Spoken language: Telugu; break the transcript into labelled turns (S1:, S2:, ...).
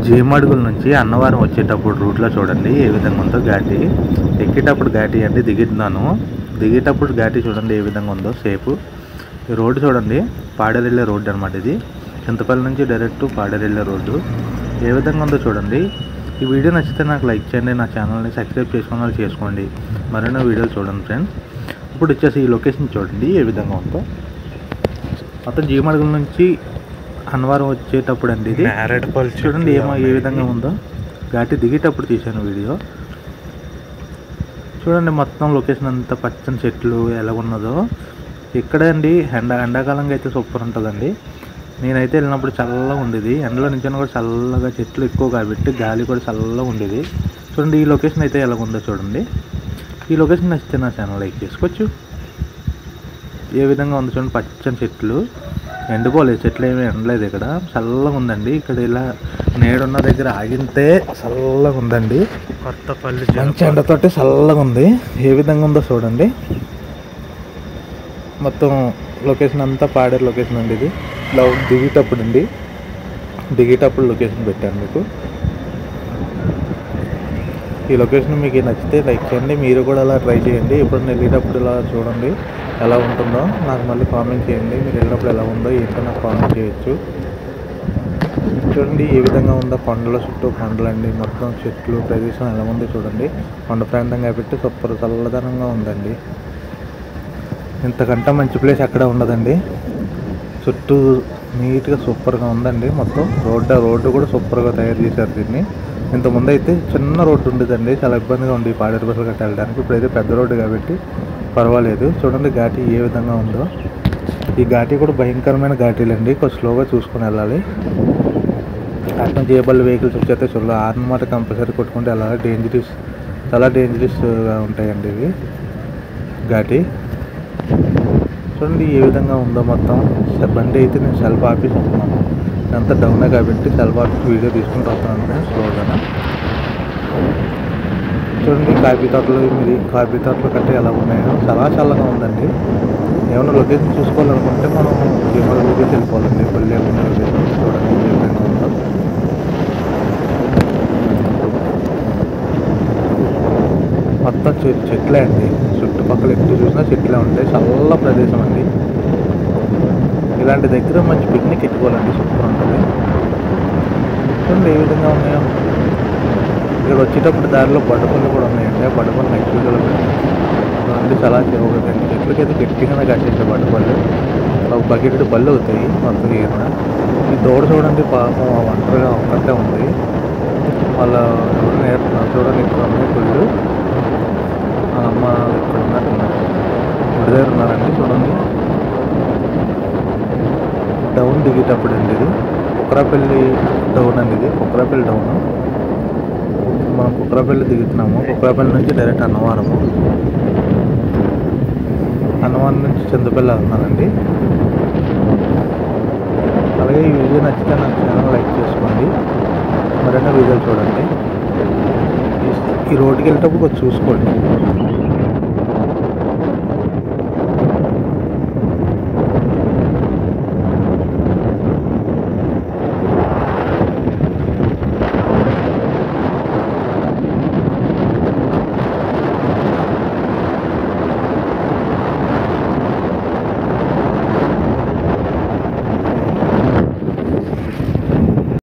S1: జీమడుగుల నుంచి అన్నవరం వచ్చేటప్పుడు రూట్లో చూడండి ఏ విధంగా ఉందో ఘాటి. ఎక్కేటప్పుడు ఘాటి అండి, దిగేటప్పుడు ఘాటి చూడండి ఏ విధంగా ఉందో సేపు. ఈ రోడ్డు చూడండి, పాడేరు వెళ్ళే రోడ్డు అనమాట ఇది. చింతపల్లి నుంచి డైరెక్ట్ పాడేరు వెళ్ళే రోడ్డు ఏ విధంగా ఉందో చూడండి. ఈ వీడియో నచ్చితే నాకు లైక్ చేయండి, నా ఛానల్ని సబ్స్క్రైబ్ చేసుకున్న వాళ్ళు చేసుకోండి, మరెన్నో వీడియోలు చూడండి ఫ్రెండ్స్. ఇప్పుడు వచ్చేసి ఈ లొకేషన్ చూడండి ఏ విధంగా ఉందో. మొత్తం జీమడుగుల నుంచి అన్నవరం వచ్చేటప్పుడు అండి ఇది. చూడండి ఏ విధంగా ఉందో. ఘాటి దిగేటప్పుడు తీశాను వీడియో. చూడండి మొత్తం లొకేషన్ అంతా పచ్చని చెట్లు ఎలా ఉన్నదో. ఇక్కడే అండి ఎండాకాలంగా అయితే సూపర్ ఉంటుందండి. నేనైతే వెళ్ళినప్పుడు చల్లగా ఉండేది, ఎండలో నుంచి కూడా చల్లగా, చెట్లు ఎక్కువ కాబట్టి గాలి కూడా చల్లగా ఉండేది. చూడండి ఈ లొకేషన్ అయితే ఎలా ఉందో చూడండి. ఈ లొకేషన్ నచ్చితే నా ఛానల్ లైక్ చేసుకోవచ్చు. ఏ విధంగా ఉంది చూడండి, పచ్చని చెట్లు, ఎండిపోలేదు చెట్లు, ఏమీ ఎండలేదు. ఇక్కడ చల్లగా ఉందండి. ఇక్కడ ఇలా నేడున్న దగ్గర ఆగితే చల్లగా ఉందండి. కొత్తపల్లి మంచి ఎండతోటి చల్లగా ఉంది. ఏ విధంగా ఉందో చూడండి. మొత్తం లొకేషన్ అంతా పాడేరు లొకేషన్ అండి ఇది. దిగేటప్పుడు లొకేషన్ పెట్టాను మీకు. ఈ లొకేషన్ మీకు నచ్చితే లైక్ చేయండి, మీరు కూడా అలా ట్రై చేయండి. ఇప్పుడు వెళ్ళేటప్పుడు ఇలా చూడండి ఎలా ఉంటుందో, నాకు మళ్ళీ కామెంట్ చేయండి. మీరు వెళ్ళినప్పుడు ఎలా ఉందో ఏంటో నాకు కామెంట్ చేయొచ్చు. చూడండి ఏ విధంగా ఉందో, కొండల చుట్టూ కొండలండి, మొత్తం చెట్లు ప్రదేశం ఎలా ఉందో చూడండి. కొండ ప్రాంతం కాబట్టి సూపర్ చల్లదనంగా ఉందండి. ఇంతకంటే మంచి ప్లేస్ ఎక్కడ ఉండదండి. చుట్టూ నీట్గా సూపర్గా ఉందండి. మొత్తం రోడ్డు కూడా సూపర్గా తయారు చేశారు దీన్ని. ఇంతకుముందు అయితే చిన్న రోడ్డు ఉండేదండి, చాలా ఇబ్బందిగా ఉంది పాడేరు బస్సులు గట్ట వెళ్ళడానికి. ఇప్పుడైతే పెద్ద రోడ్డు కాబట్టి పర్వాలేదు. చూడండి ఘాటి ఏ విధంగా ఉందో. ఈ ఘాటి కూడా భయంకరమైన ఘాటీలండి, కొంచెం స్లోగా చూసుకొని వెళ్ళాలి. అట్లా జేబుల్ వెహికల్స్ వచ్చేస్తే చూడాలి, అన్నమాట కంపల్సరీ కొట్టుకుంటే వెళ్ళాలి. చాలా డేంజరస్గా ఉంటాయండి ఇవి ఘాటి. చూడండి ఏ విధంగా ఉందో మొత్తం. బండి అయితే నేను సెల్ఫ్ ఆఫీస్ ఉంటున్నాను, అంతా డౌనే కాబట్టి సెల్ఫ్ ఆఫీస్ వీడియో తీసుకుంటూ వస్తున్నాను స్లోగా. చూడండి కాఫీ తోటలు కట్టే ఎలా ఉన్నాయో, చాలా చల్లగా ఉందండి. ఏమైనా లొకేషన్ చూసుకోవాలనుకుంటే మనం జీమడుగులకి వెళ్ళిపోవాలండి. పల్లె ఉన్న లొకేషన్ చూడండి ఏ విధంగా ఉందో. మొత్తం చెట్లే అండి, చుట్టుపక్కల ఎప్పుడు చూసినా చెట్లే ఉంటాయి. చల్ల ప్రదేశం అండి. ఇలాంటి దగ్గర మంచి పిక్నిక్ ఎట్టుకోవాలండి, సూపర్ ఉంటుంది. చూడండి ఏ విధంగా ఉన్నాయో. ఇక్కడ వచ్చేటప్పుడు దారిలో బడపల్లి కూడా ఉన్నాయండి. ఆ బడపల్లి నెక్స్ట్ వీడియోలో అంటే చాలా ఒక 2 చెట్లకి అయితే గట్టిగానే కాసేసే బడపల్లి. ఒక బకెట్ బళ్ళు అవుతాయి మొత్తం ఈయన. ఈ దూడ చూడండి పాపం ఒంటరిగా ఒక్కటే ఉంది. వాళ్ళ ఎవరు నేర్పుతున్నారు చూడండి. ఇక్కడ ఉన్నాయి గుళ్ళు, అమ్మ ఇక్కడ ఉన్నట్టున్నారు, గుడి దగ్గర ఉన్నారండి. చూడండి డౌన్ దిగేటప్పుడు అండి ఇది. కుక్రాపల్లి డౌన్ అండి ఇది, కుక్రాపల్లి డౌన్. మనం కుక్రాపల్లి దిగుతున్నాము. కుక్రాపల్లి నుంచి డైరెక్ట్ అన్నవరం నుంచి చింతపల్లి వెళ్తున్నానండి. అలాగే ఈ వీడియో నచ్చితే నా ఛానల్ లైక్ చేసుకోండి, మరెన్నో వీడియోలు చూడండి. ఈ రోడ్డుకి వెళ్ళేటప్పుడు కొంచెం చూసుకోండి.